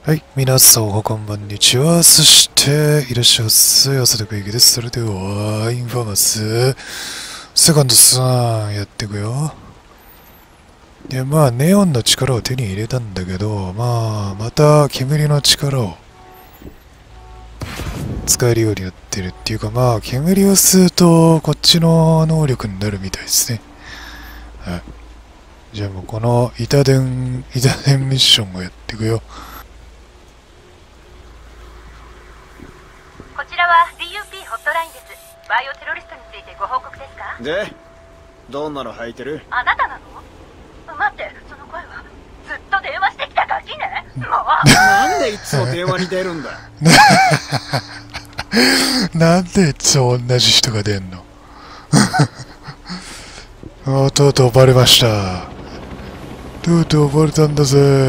はい、皆さんおはこんばんにちは。そして、いらっしゃいませ。浅田圭です。それでは、インファマス、セカンドさん、やっていくよ。いや、まあ、ネオンの力を手に入れたんだけど、また煙の力を使えるようになってるっていうか、まあ、煙を吸うと、こっちの能力になるみたいですね。はい。じゃあもう、この板伝ミッションをやっていくよ。 こちらは DUP ホットラインです。バイオテロリストについてご報告ですか？ で、どんなの履いてる？ あなたなの？待って、その声はずっと電話してきたガキね。もうなんでいつも電話に出るんだ？ なんでいつも同じ人が出んの？とうとうバレました。とうとうバレたんだぜ。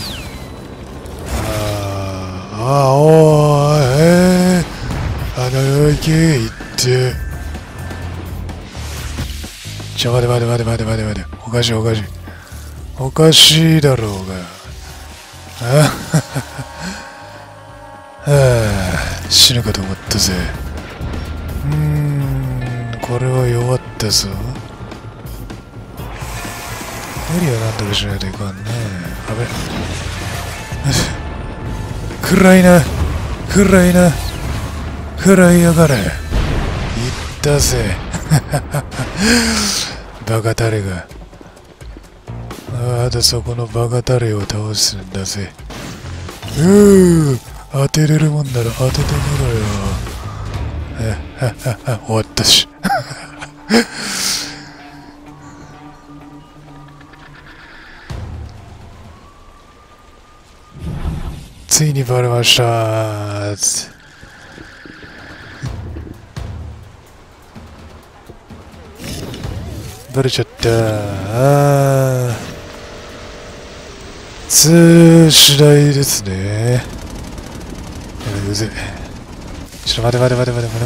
おーい、行け、行って。待て。おかしいだろうが。死ぬかと思ったぜ。これは弱ったぞ。無理はなんとかしないといかんね。あべ。暗いやがれ。言ったぜ。バカタレが。あとそこのバカタレを倒すんだぜ。当てれるもんなら当ててみろよ。終わったし。ついにバレましたー。バレちゃったー。次第ですね。うぜ。ちょっと待て。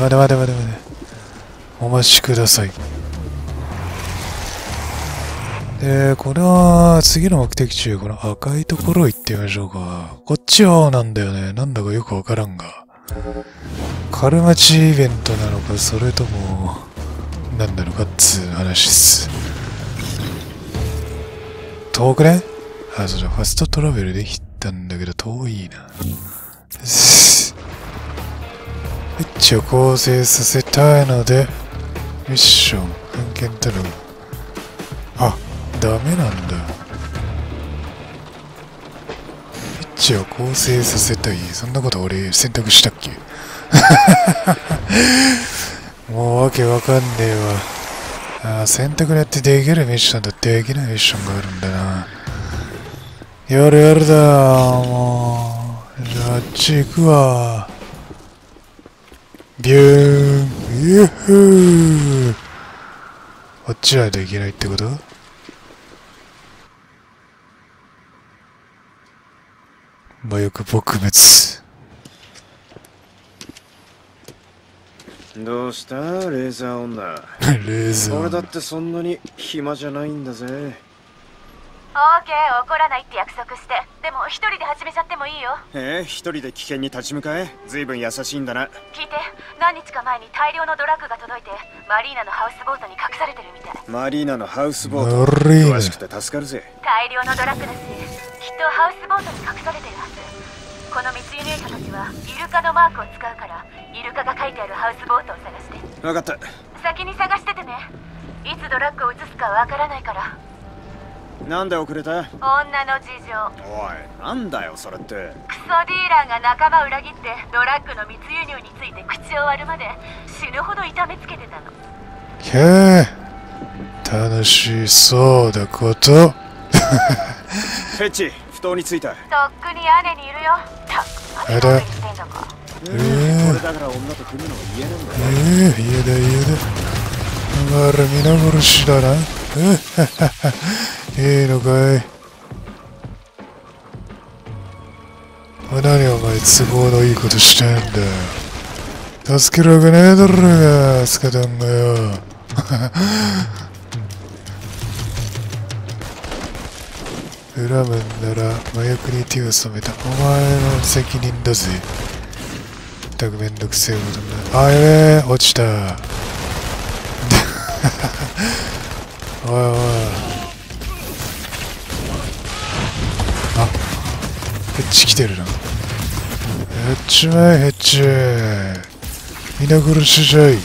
お待ちください。これは次の目的地、この赤いところ行ってみましょうか。こっちは青なんだよね。なんだかよくわからんが。カルマチイベントなのか、それとも、なんなのかっつう話っす。遠くね？そうだ、ファストトラベルできたんだけど遠いな。一応構成させたいので、ミッション、案件頼む。ダメなんだ。一応構成させたい。そんなこと俺選択したっけ？もうわけわかんねえわ。選択によってできるミッションとできないミッションがあるんだな。やるだもう。じゃああっち行くわ。ビューン。ユッフー。こっちはできないってこと？魔力撲滅。 どうしたレーザー女。 レーザー。 俺だってそんなに暇じゃないんだぜ。 オーケー、怒らないって約束して。でも一人で始めちゃってもいいよ。 一人で危険に立ち向かえ？ずいぶん優しいんだな。 聞いて、何日か前に大量のドラッグが届いてマリーナのハウスボートに隠されてるみたい。 マリーナのハウスボート、詳しくて助かるぜ。 大量のドラッグだし、きっとハウスボートに隠されてるはず。この密輸入者たちはイルカのマークを使うから、イルカが書いてあるハウスボートを探して。 分かった。 先に探しててね。いつドラッグを移すかわからないから。 なんで遅れた？ 女の事情。 おい、なんだよそれって。 クソディーラーが仲間を裏切ってドラッグの密輸入について口を割るまで死ぬほど痛めつけてたの。 へえ、楽しそうだこと。 フェッチ、不当についた。 とっくに屋根にいるよ。何をしてんだか。 これだから女と組むのは嫌なんだよ。 家だ。皆殺しだな。いいのかい？何お前都合のいいことしてんだよ。助けるわけねえだろが、スカタンがよ。 恨むんなら麻薬に手を染めたお前の責任だぜ。全くめんどくせえことになる。あ、やべえ、落ちた。おいおい。あ、ヘッチ来てるな。ヘッチめい、ヘッチ。皆殺しじゃい。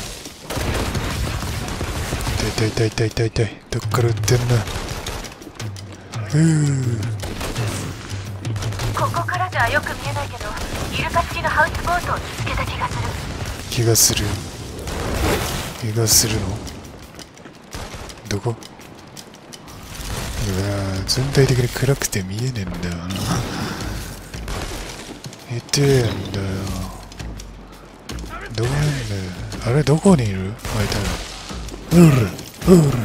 痛い痛い痛い痛い痛い。どっから撃ってんな。 ここからじゃよく見えないけど、イルカ付きのハウスボートを見つけた気がする。 気がする。気がするの？どこ？うわぁ、全体的に暗くて見えねえんだよな。痛えんだよ。どこにいんだよ。あれ、どこにいる？あ、いたよ。うる、うる。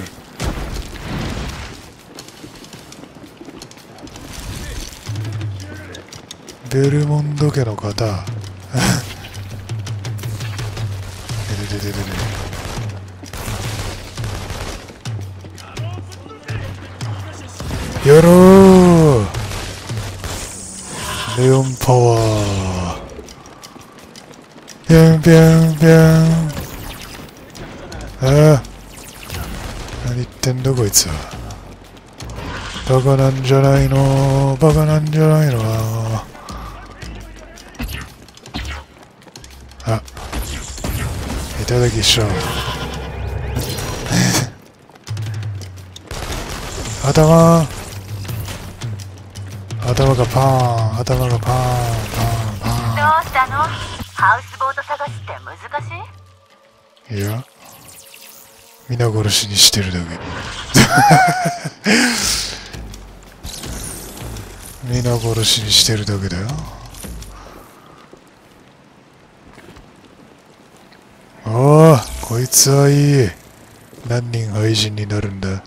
ベルモンド家の方。ででででで。やろう。レオンパワー。ぴゃんぴゃんぴゃん。ああ。何言ってんだこいつは。バカなんじゃないの。バカなんじゃないの。あ、いただきしょう。頭がパーン、頭がパーン、パーン、パーン。 どうしたの？ハウスボート探しって難しい？ いや、皆殺しにしてるだけ。皆殺しにしてるだけだよ。おお、こいつはいい。何人廃人になるんだ。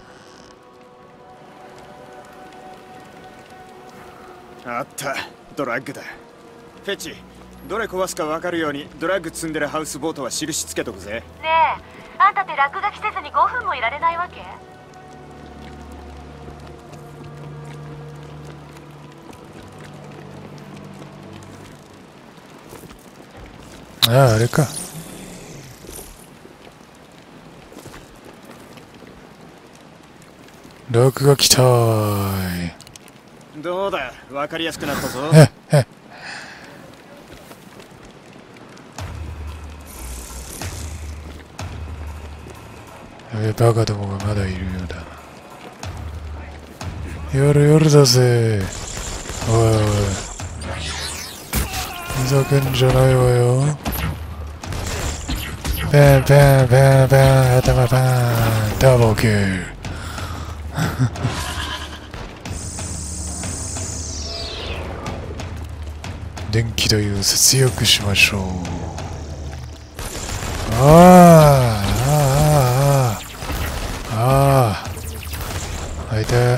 あった、ドラッグだ。フェチ、どれ壊すか分かるようにドラッグ積んでるハウスボートは印つけとくぜ。 ねえ、あんたって落書きせずに5分もいられないわけ？ ああ、あれか。落書きたーい。 どうだ、分かりやすくなったぞ。 バカどもがまだいるようだ。夜夜だぜ。おいおい、ふざけんじゃないわよ。パンパンパンパン、頭パン、ダブルキル。電気代を節約しましょう。ああ、あいた。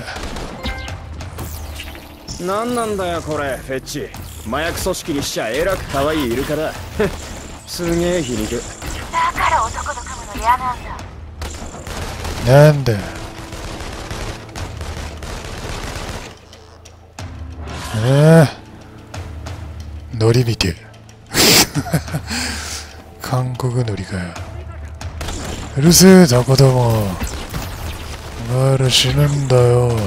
なんなんだよこれ、フェッチ。麻薬組織にしちゃえらく可愛いイルカだ。すげえ皮肉。 だから男と組むの嫌なんだ。 なんだ。ノリ見て。韓国ノリかよ。うるせえ、雑魚ども。お前ら死ぬんだよ。あ、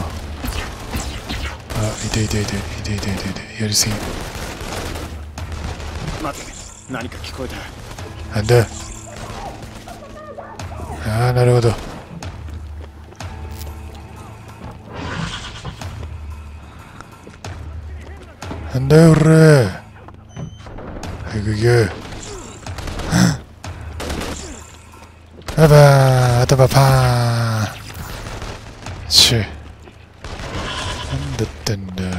痛い痛い痛い痛い痛い痛い痛い。やりすぎ。 待て、何か聞こえた。 なんだ。ああ、なるほど。なんだよ、俺。はい、行く行く。あばー、頭パーン。しゅ。なんだってんだ。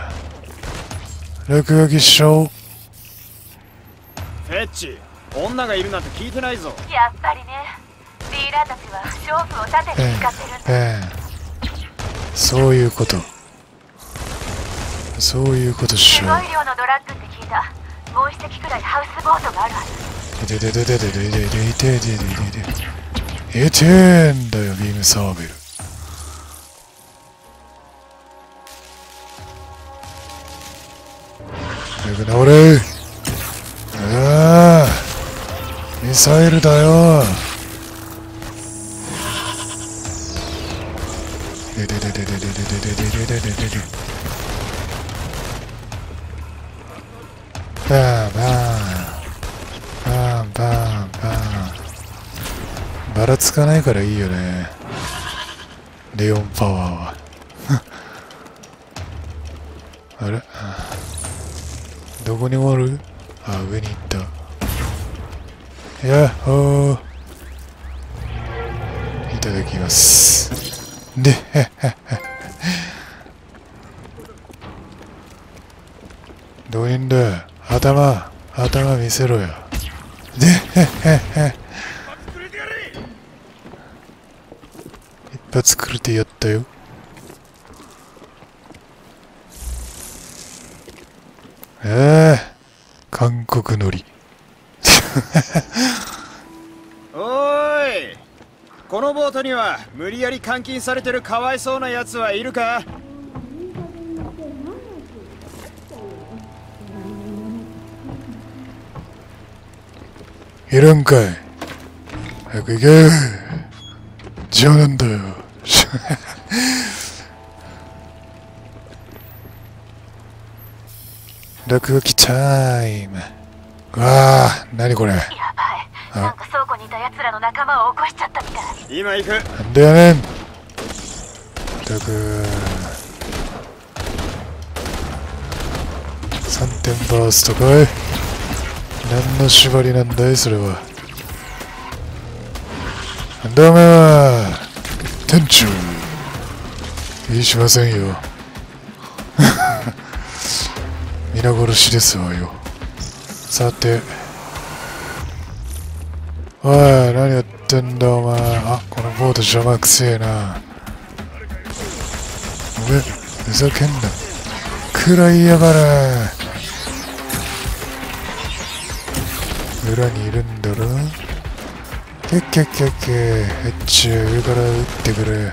落書きしよう。 フェッチ、女がいるなんて聞いてないぞ。 やっぱりね、ディーラーたちは勝負を盾に使ってるんだ。 そういうこと。そういうことっしょ。 すごい量のドラッグって聞いた。もう一隻くらいハウスボートがあるはず。 痛えんだよ、ビームサーベル。 早く直れ。ああ、ミサイルだよ。ででででででででででででで。バーンバーンバーンバーンバーン。ばらつかないからいいよね、レオンパワーは。あれ、どこにおる？あ、上に行った。やっほー、いただきます。で、どういうんだ、頭見せろよ。で、一発くれてやったよ。韓国のり。 おーい、このボートには無理やり監禁されてるかわいそうなやつはいるか？ いるんかい。早く行け。じゃあなんだよ。落書きタイム。わあ、なにこれ。 やばい、なんか倉庫にいた奴らの仲間を起こしちゃったみたい。 今行く。 なんだよねん。ったく。3点バーストかい。何の縛りなんだいそれは。なんだお前は。店長。言いしませんよ。皆殺しですわよ。さて。おい、何やってんだお前。あ、このボート邪魔くせえな。おめえ、ふざけんな。食らいやがれ。裏にいるんだろ。けっけっけっけ。へっち上から撃ってくれ。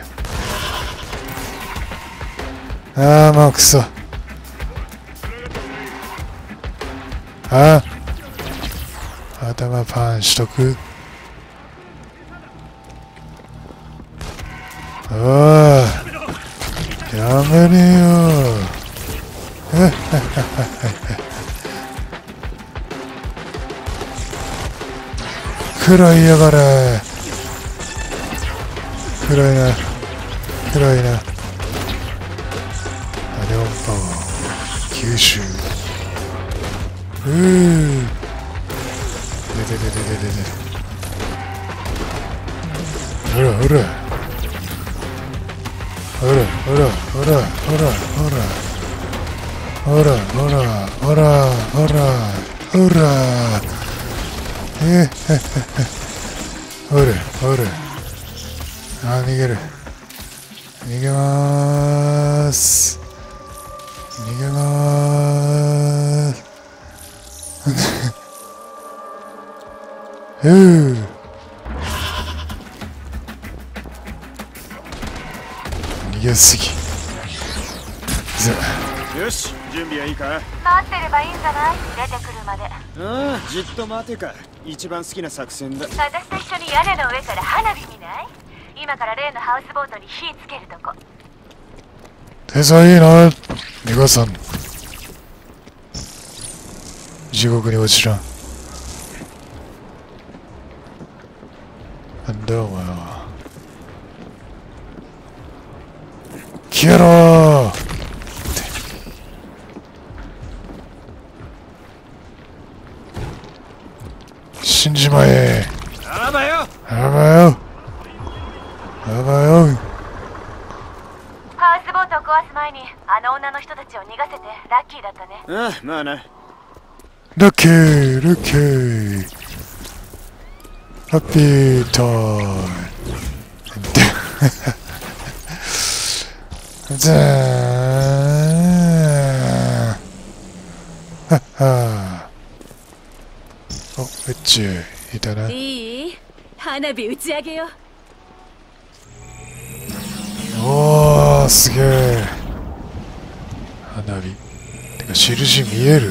ああ、もうくそ。ああ、頭パンしとく。おい、やめねえよ。食らいやがれ。暗いな、暗いな。アレオンパワー吸収。でででででで。ほらほらほらほらほらほらほらほらほらほらほらほらほれほれ。あ、逃げる。逃げまーす。逃げまーす。逃げすぎ。 よし、準備はいいか？ 待ってればいいんじゃない？出てくるまで。 ああ、じっと待てか。一番好きな作戦だ。 私と一緒に屋根の上から花火見ない？今から例のハウスボートに火つけるとこ。 手さいいな、ミカさん。地獄に落ちらん。なんだお前は。消えろー。死んじまえ。 あばよ。 あばよ。あばよ。 ハウスボートを壊す前にあの女の人たちを逃がせてラッキーだったね。 ああ、まあな。 ラッキーラッキーハッピータイム。ザーはっはー。お、エッチいたな。 いい？花火打ち上げよ。 おー、すげえ。花火。 てか印見える？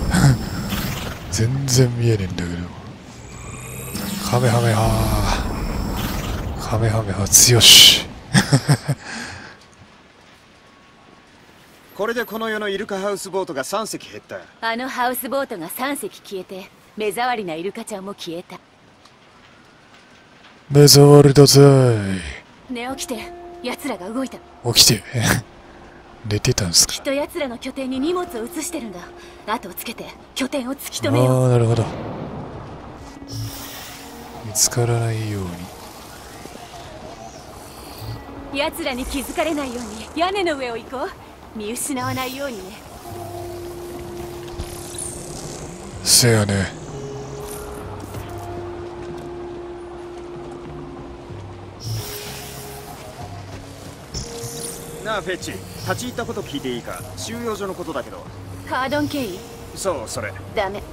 全然見えねえんだけど。カメハメハー。カメハメハ強し。 これでこの世のイルカハウスボートが3隻減った。 あのハウスボートが3隻消えて、目障りなイルカちゃんも消えた。 目障りだぜ。 寝起きて、奴らが動いた。 起きて。寝てたんすか？ きっと奴らの拠点に荷物を移してるんだ。後をつけて拠点を突き止めよう。 ああ、なるほど。見つからないように。 奴らに気づかれないように屋根の上を行こう。見失わないようにね。 せやね。 なあフェッチ、立ち入ったこと聞いていいか？収容所のことだけど。 カードン経緯？ そう、それ。 ダメ。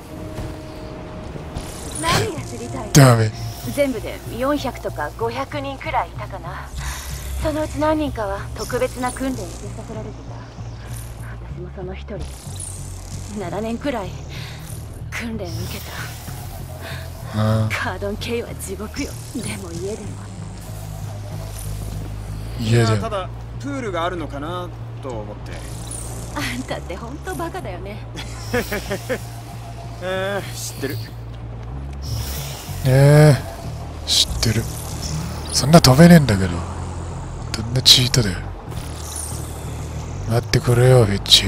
何が知りたい？ ダメ。 全部で400とか500人くらいいたかな。そのうち何人かは特別な訓練を受けさせられてた。私もその一人。7年くらい訓練受けた。カードン経緯は地獄よ。でも家でも。 家でも。 ただプールがあるのかなと思って。 あんたって本当バカだよね。 知ってる。 知ってる。そんな飛べねえんだけど。どんなチートだよ。待ってくれよ、フェッチ。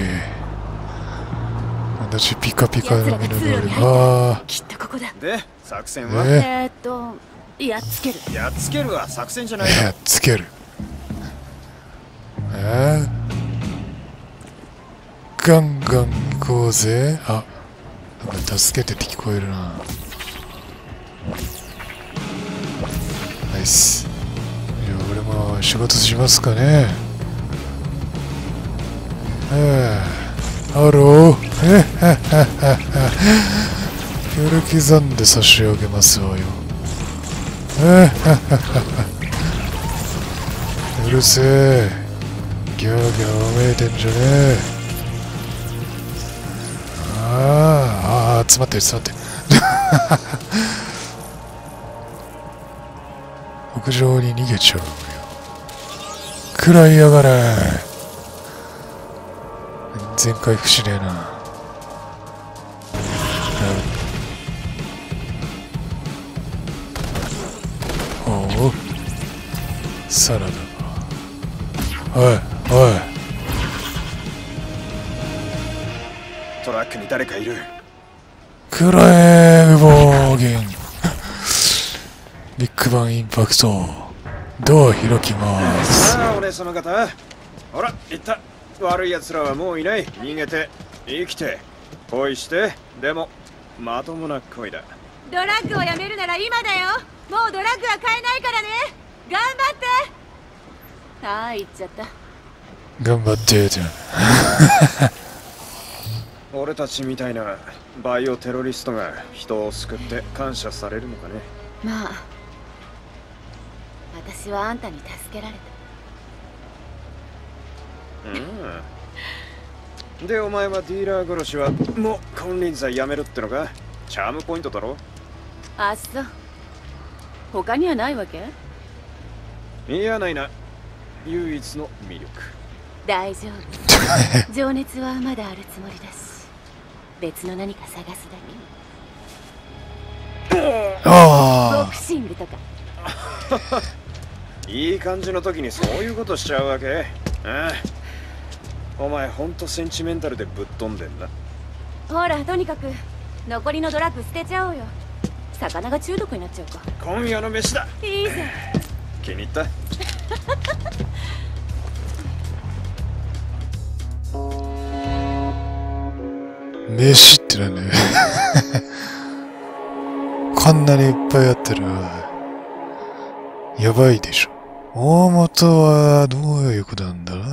私ピカピカの身の能力。ああ。 きっとここだ。 で、作戦は？ やっつける。 やっつけるは作戦じゃない。 やっつける。ガンガン行こうぜ。あ、なんか助けてって聞こえるな。ナイス。じゃあ俺も仕事しますかね。ハロー。刻んで差し上げますわよ。うるせえ。ギャーギャーわめいてんじゃねえ。詰まってる詰まってる。屋上に逃げちゃうよ。食らいやがれ。全然回復しねえな。おう、サラダ。おいおい、 トラックに誰かいる。 くらえ、暴言。ビッグバンインパクト。ドア開きます。 さあ、お姉様方。ほら、行った。悪い奴らはもういない。逃げて、生きて、恋して、でも、まともな恋だ。 ドラッグをやめるなら今だよ。もうドラッグは買えないからね。頑張って。ああ、行っちゃった。 頑張ってじゃん。 俺たちみたいなバイオテロリストが人を救って感謝されるのかね。 まあ、私はあんたに助けられた。で、お前はディーラー殺しはもう金輪際やめるってのか？チャームポイントだろ？ あっそう。他にはないわけ？ いや、ないな。唯一の魅力。 大丈夫。情熱はまだあるつもりだし、別の何か探すだけ。ボクシングとか。 いい感じの時にそういうことしちゃうわけ？ああ、お前ほんとセンチメンタルでぶっ飛んでんな。 ほら、とにかく残りのドラッグ捨てちゃおうよ。魚が中毒になっちゃうか。 今夜の飯だ。 いいぜ。 気に入った？ 飯ってなんだよ。こんなにいっぱいあったらやばいでしょ。大元はどういうことなんだ？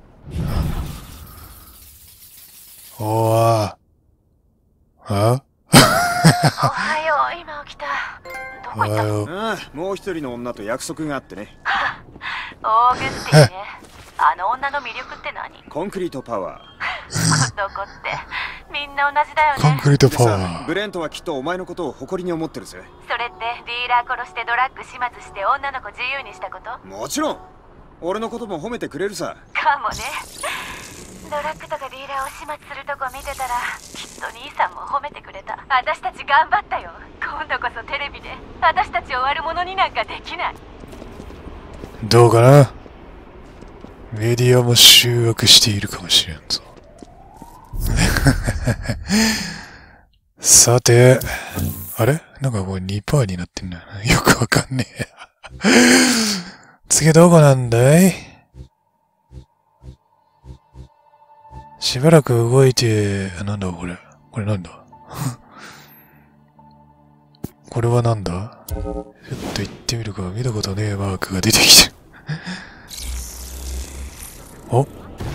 おわあ。 おはよう、今起きた。どこ行ったの？ ああ、もう一人の女と約束があってね。 オーグスティね。あの女の魅力って何？ コンクリートパワこっ男ってみんな同じだよね。 コンクリートでパワさ、ブー。 レントはきっとお前のことを誇りに思ってるぜ。 それってディーラー殺してドラッグ始末して女の子自由にしたこと？ もちろん俺のことも褒めてくれるさ。 かもね。ドラッグとかディーラーを始末するとこ見てたらきっと兄さんも褒めてくれた。私たち頑張ったよ。今度こそテレビで私たちを悪者になんかできない。 どうかな。メディアも集約しているかもしれんぞ。さて、あれなんかこれ 2% になってんだよ。よくわかんねえ。次どこなんだい？しばらく動いて、なんだこれ。これなんだこれはなんだ？ちょっと行ってみるか。見たことねえマークが出てきてる。お？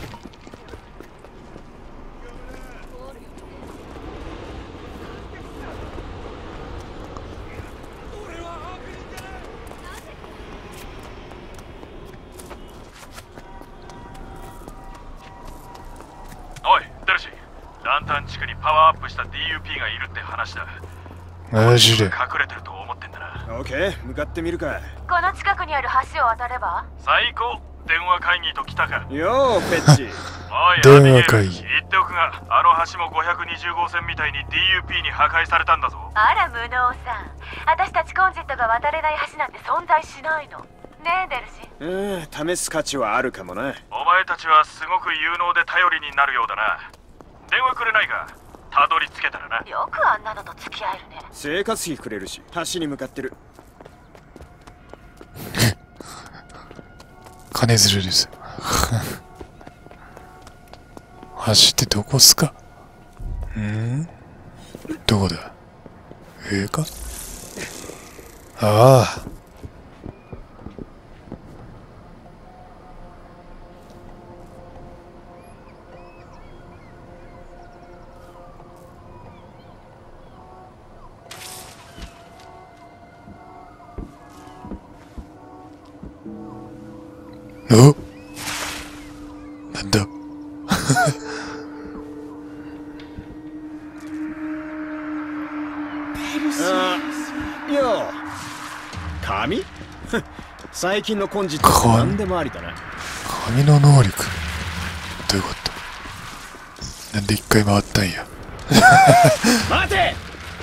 おい、デルシー。ランタン地区にパワーアップした DUP がいるって話だ。 マジで。 隠れてると思ってんだな。 オッケー、向かってみるか。 この近くにある橋を渡れば？ 最高。電話会議と来たか。 よー、ペッチ。 おい、 電話会議。 言っておくが、あの橋も520号線みたいに DUP に破壊されたんだぞ。 あら無能さん、私たちコンジェットが渡れない橋なんて存在しないのねえ、デルシー。 試す価値はあるかもな。 お前たちはすごく有能で頼りになるようだな。電話くれないか。たどり着けたらな。 よくあんなのと付き合えるね。 生活費くれるし、橋に向かってる。 金づるです。橋ってどこっすか？どこだ？上か？ああ。お？なんだ？ よう。髪？最近のコンジットは何でもありだな。 髪の能力？どういうこと？なんで一回回ったんや。 待て！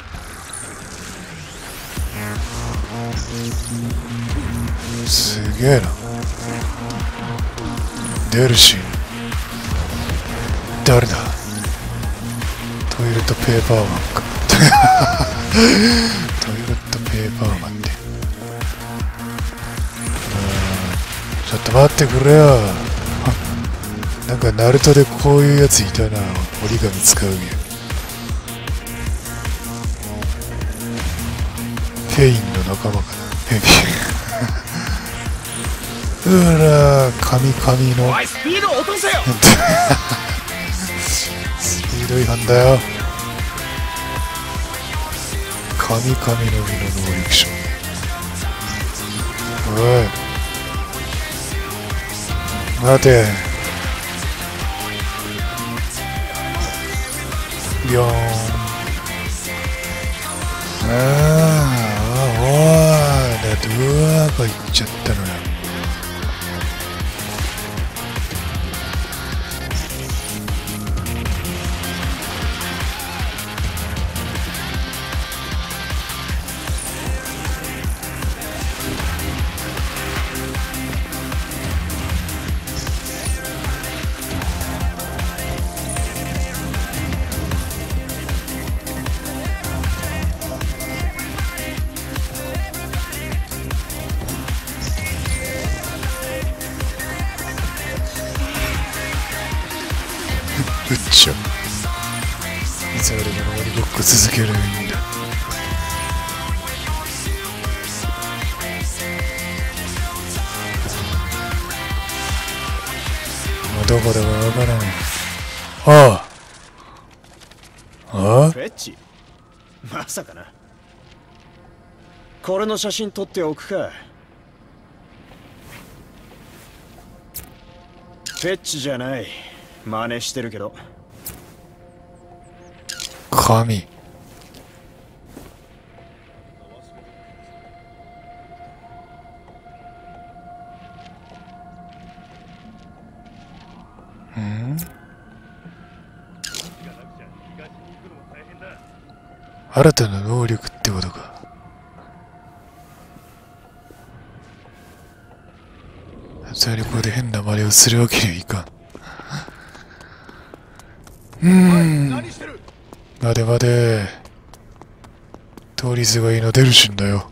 すげえな。デルシー。誰だ？トイレットペーパーマンか。トイレットペーパーマンって。ちょっと待ってくれよ。なんかナルトでこういうやついたな。折り紙使うげ。フェインの仲間かな。うらー、神々の。 おい、スピード落とせよ。 スピード違反だよ。神々の実の能力者。おい、待て。ビョーン。おい、だってうわーば行っちゃったのよ。うっちょ。いつまでもノリごっこ続けるんだ。もうどこだかわからない。ああ。ああ？ フェッチ？まさかな。これの写真撮っておくか。フェッチじゃない。真似してるけど。 神。ん？新たな能力ってことか。さすがにここで変な真似をするわけにはいかん。待て待て。通りすがいいの出るしんだよ。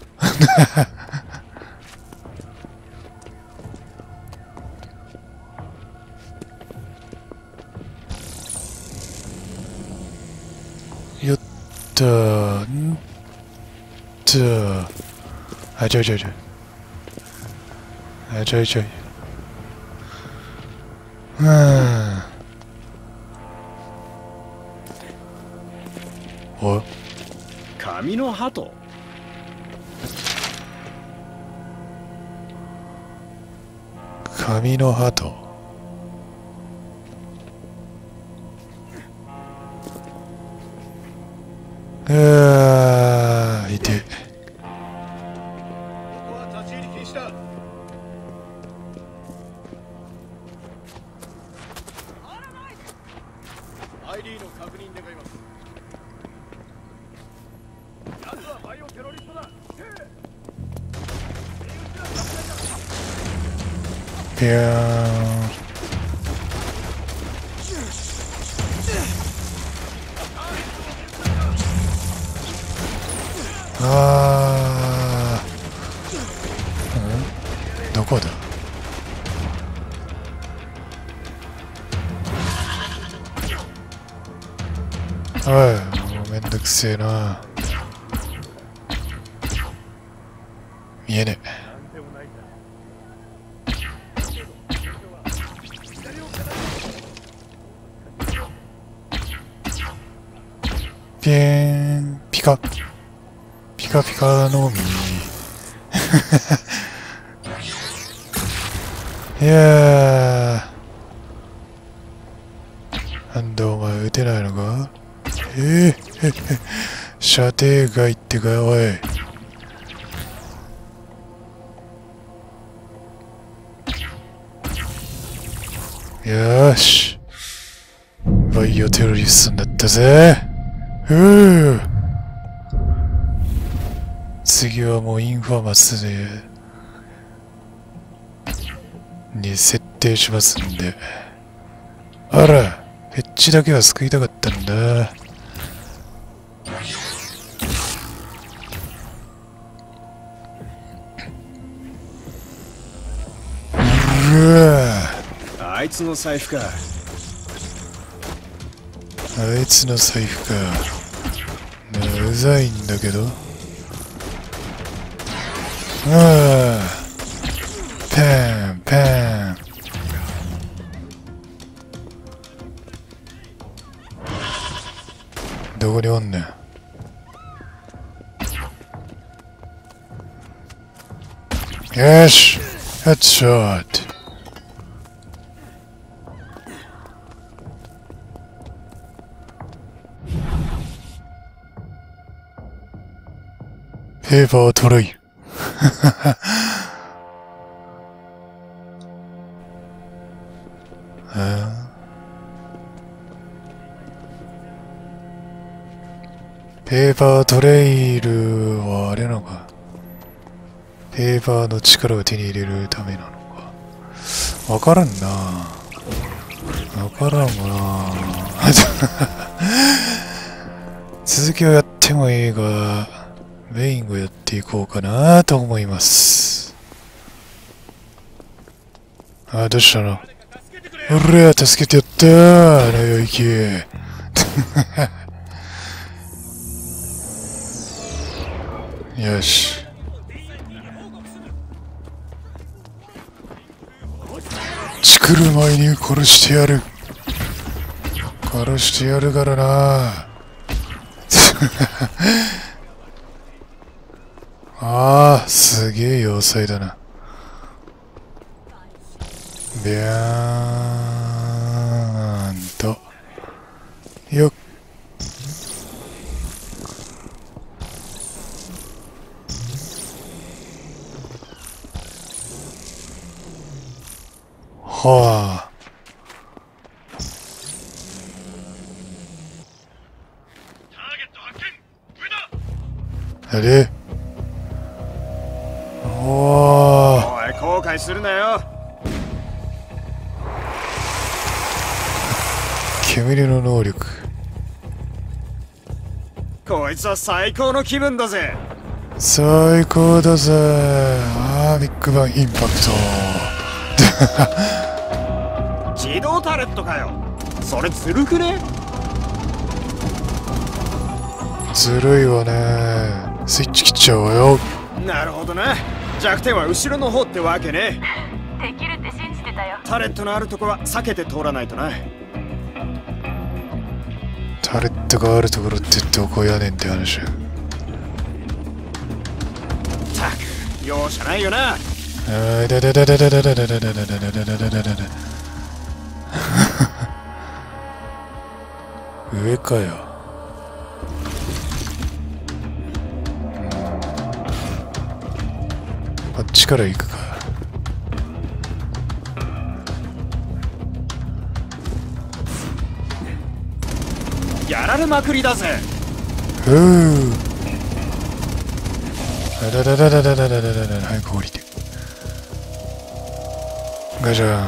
よったーんとあちょいちょいちょいあちょいちょいおい紙の鳩。 紙の鳩。いて。 ID の確認願います。奴はバイオテロリストだ。 ぴゃーん。どこだ？おい、もうめんどくせえな。見えねえ。ピーンピカピカピカの実。いやー、なんだお前撃てないのか？射程外ってかおい。よーし、バイオテロリストになったぜ。次はもうインファマスに設定しますんで。あら、エッジだけは救いたかったんだ。 あいつの財布か。 あいつの財布か。うざいんだけど。パンパン。どこにおんねん。よし、ヘッドショット。ペーパートライ。ペーパートレイルはあれなのか。ペーパーの力を手に入れるためなのか。わからんな。わからんわな。続きをやってもいいが、メインをやっていこうかなと思います。どうしたの？俺は助けてやったー。なよ、行け。よし。作る前に殺してやる。殺してやるからな。すげえ要塞だな。ビャーンと。よっ。 はあ。あれおおい、後悔するなよ。 煙の能力。 こいつは最高の気分だぜ。 最高だぜ。あー、ビッグバンインパクト。 自動タレットかよ。それずるくね？ ずるいわね。スイッチ切っちゃうわよ。 なるほどな。弱点は後ろの方ってわけね。 できるって信じてたよ。 タレットのあるとこは避けて通らないとな。 タレットがあるところってどこやねんって話。 たく容赦ないよな。 あーだだだだだだだだだだだだだだだだ。上かよ。こっちから行くか。 やられまくりだぜ。 ふう。あだだだだだだだだだだ。早く降りて。ガチャン。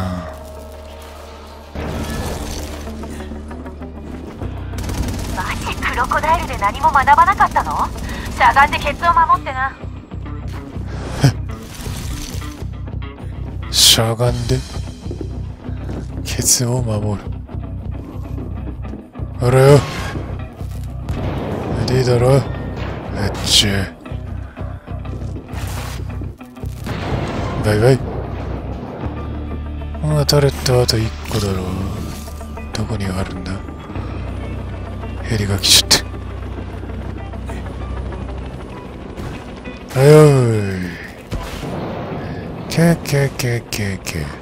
マジクロコダイルで何も学ばなかったの？しゃがんでケツを守ってな。 しゃがんでケツを守る。あらよ。いいだろ。あっち。バイバイ。タレットあと1個だろう。どこにあるんだ。ヘリが来ちゃった。はいおい。け。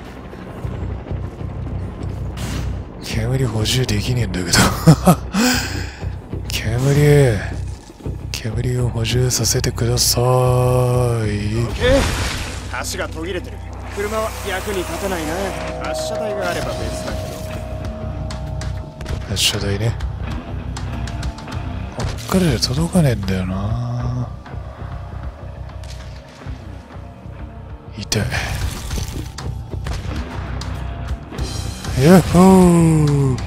煙補充できねえんだけど。煙を補充させてください。 橋が途切れてる。車は役に立たないな。発射台があれば別だけど。 発射台ね。こっからじゃ届かねえんだよな。痛い。ヤッホー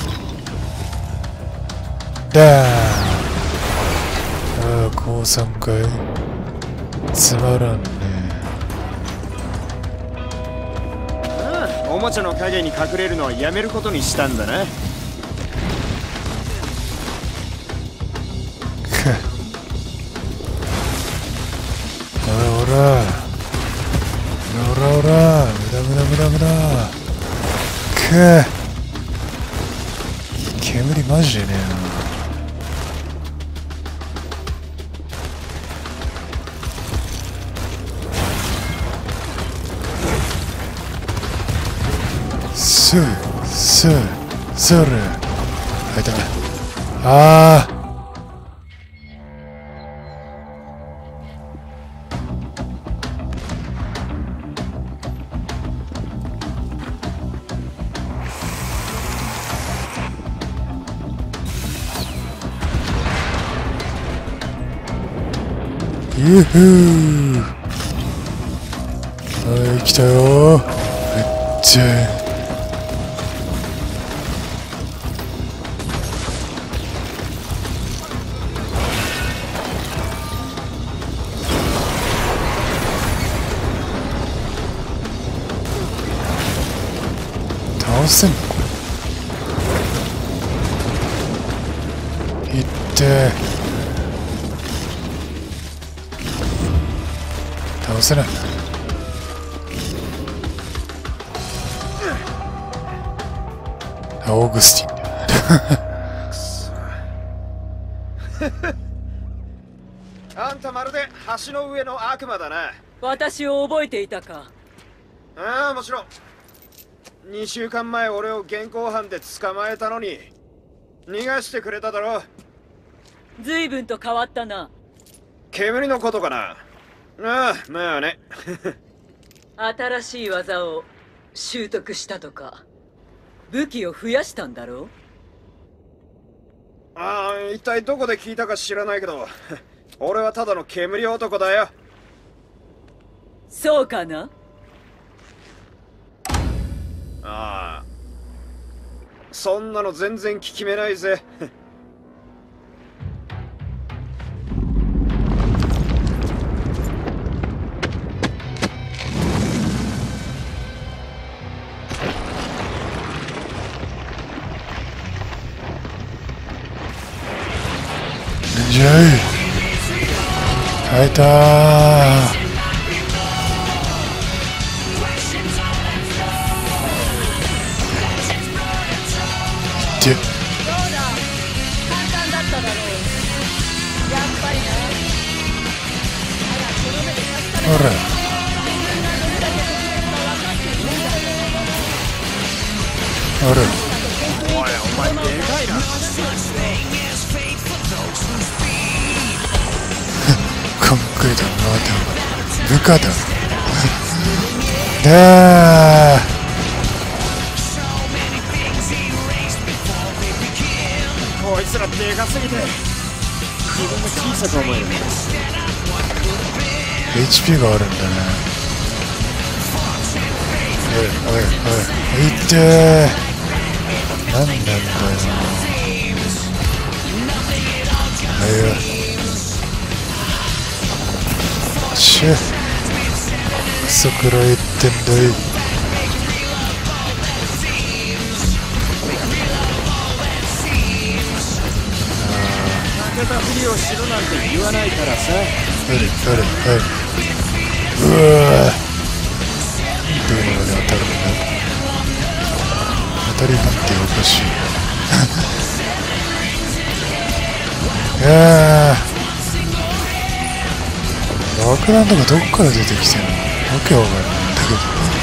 だー。ああ、降参かい。つまらんね。 おもちゃの影に隠れるのはやめることにしたんだな。 おら無駄。煙マジでねえな。それはいダメ。ああユーフー。はい、来たよ。めっちゃ倒せんのこれ。いって倒せない。オーグスティンあんたまるで橋の上の悪魔だな。 私を覚えていたか。 ああ、もちろん。2週間前俺を現行犯で捕まえたのに逃がしてくれただろ。 随分と変わったな。 煙のことかな。ああ、まあね。 新しい技を習得したとか武器を増やしたんだろう。 ああ、一体どこで聞いたか知らないけど俺はただの煙男だよ。 そうかな。 ああ、そんなの全然効き目ないぜなんじゃい。開いたー。 どうだ、簡単だっただろう。やっぱりな。この目で確かめほらほらお前でかいな。 コンクリートの部下だだー。 こいつらでかすぎて自分が小さく思える。 HP があるんだね。おいおいおい、いってー。なんなんだよ。はいよ。しゅクソくらい言ってんだい。 負けたふりをしろなんて言わないからさ。 はいはいはい。うわー、どういうので当たるんだ。当たりなんておかしいいやー、爆弾とかどっから出てきてんの。わけわかんないんだけど。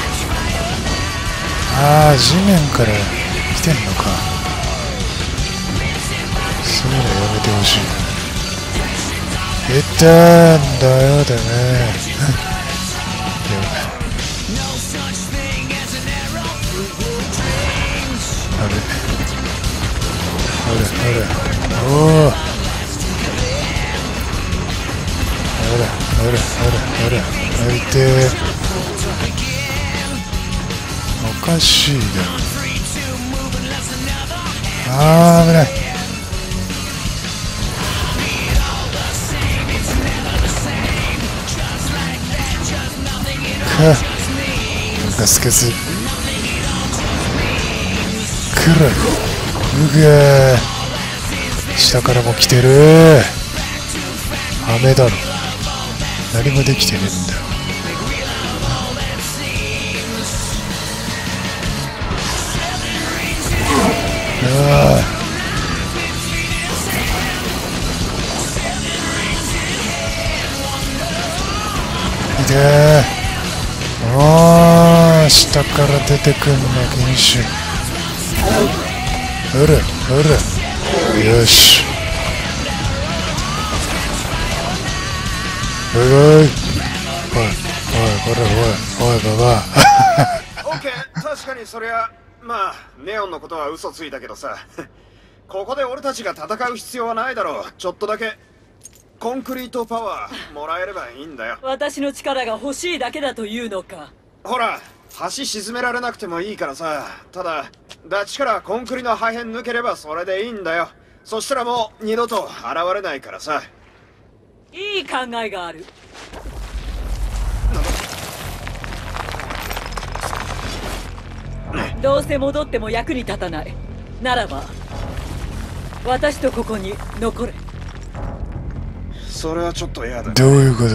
ああ、地面から来てんのか。そういうのやめてほしい。いたんだよだねあれあれあれ、おお、あれあれあれあれ、あいてー、おかしいだろ。あー、危ない。ガスガスくらい。うげー、下からも来てる。雨だろ。何もできてねえんだよ。ああ、いてー。ああ、下から出てくんの禁止。ほらほら、よし。おいおいおいおい、これおいおい、ババオッケー、確かにそりゃまあネオンのことは嘘ついたけどさここで俺たちが戦う必要はないだろう。ちょっとだけコンクリートパワーもらえればいいんだよ。 私の力が欲しいだけだというのか。 ほら、橋沈められなくてもいいからさ。ただダチからコンクリの破片抜ければそれでいいんだよ。そしたらもう二度と現れないからさ。 いい考えがある。どうせ戻っても役に立たない。ならば私とここに残れ。 それはちょっと嫌だ。 どういうことだ。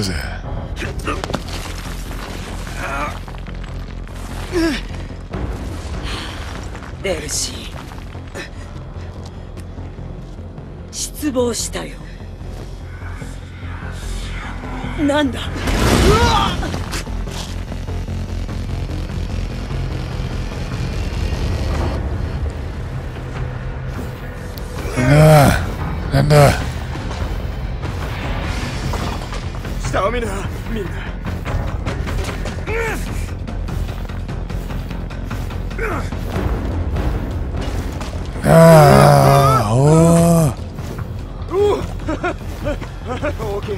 デルシー、失望したよ。なんだ。 なあ、なんだ。 下を見るな、みんな。 ああ、おー。 大きい。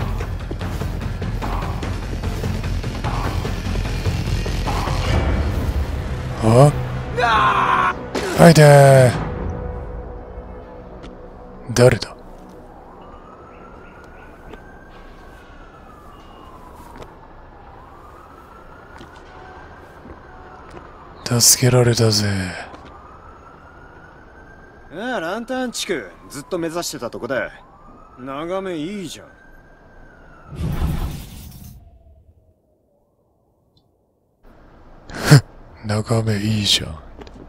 あ、あいてー。誰だ？助けられたぜ。 ああ、ランタン地区ずっと目指してたとこだ。眺めいいじゃん。 眺めいいじゃん。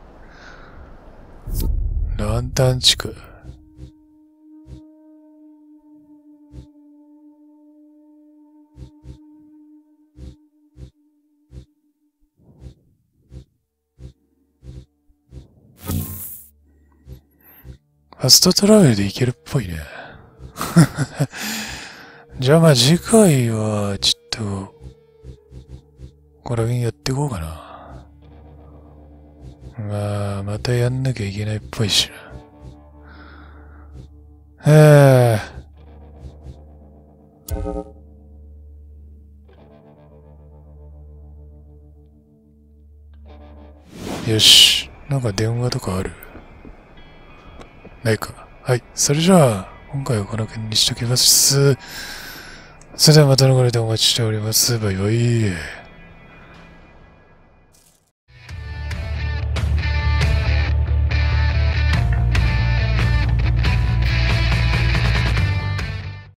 ランタン地区。ファストトラベルで行けるっぽいね。じゃあまあ次回はちょっとこれやっていこうかな。まあまたやんなきゃいけないっぽいしな。よし、なんか電話とかある？ないか。はい。それじゃあ、今回はこの件にしときます。それではまたのご来店お待ちしております。バイバイ。